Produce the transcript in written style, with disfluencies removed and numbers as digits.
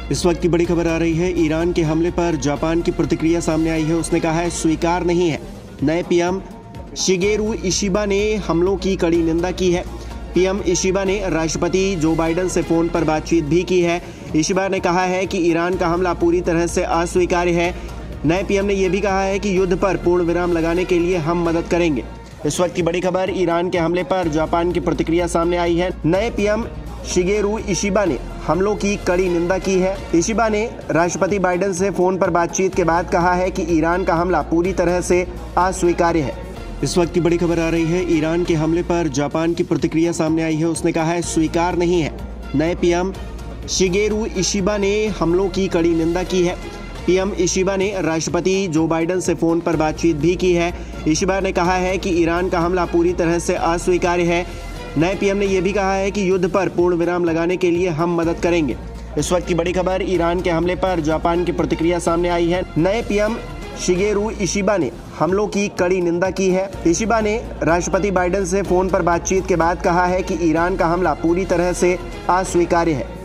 इस वक्त की बड़ी खबर आ रही है। ईरान के हमले पर जापान की प्रतिक्रिया सामने आई है। उसने कहा है स्वीकार नहीं है। नए पीएम शिगेरू इशिबा ने हमलों की कड़ी निंदा की है। पीएम इशिबा ने राष्ट्रपति जो बाइडेन से फोन पर बातचीत भी की है। इशिबा ने कहा है कि ईरान का हमला पूरी तरह से अस्वीकार्य है। नए पीएम ने यह भी कहा है कि युद्ध पर पूर्ण विराम लगाने के लिए हम मदद करेंगे। इस वक्त की बड़ी खबर, ईरान के हमले पर जापान की प्रतिक्रिया सामने आई है। नए पीएम शिगेरू इशिबा ने हमलों की कड़ी निंदा की है। इशिबा ने राष्ट्रपति बाइडेन से फोन पर बातचीत के बाद कहा है कि ईरान का हमला पूरी तरह से अस्वीकार्य है। इस वक्त की बड़ी खबर आ रही है। ईरान के हमले पर जापान की प्रतिक्रिया सामने आई है। उसने कहा है स्वीकार नहीं है। नए पीएम शिगेरू इशिबा ने हमलों की कड़ी निंदा की है। पीएम इशिबा ने राष्ट्रपति जो बाइडेन से फोन पर बातचीत भी की है। इशिबा ने कहा है कि ईरान का हमला पूरी तरह से अस्वीकार्य है। नए पीएम ने यह भी कहा है कि युद्ध पर पूर्ण विराम लगाने के लिए हम मदद करेंगे। इस वक्त की बड़ी खबर, ईरान के हमले पर जापान की प्रतिक्रिया सामने आई है। नए पीएम शिगेरू इशिबा ने हमलों की कड़ी निंदा की है। इशिबा ने राष्ट्रपति बाइडेन से फोन पर बातचीत के बाद कहा है कि ईरान का हमला पूरी तरह से अस्वीकार्य है।